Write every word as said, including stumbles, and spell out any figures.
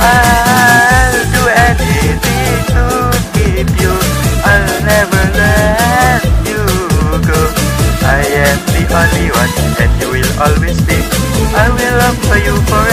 I'll do anything to keep you. I'll never let you go. I am the only one, and you will always be. I will love for you forever.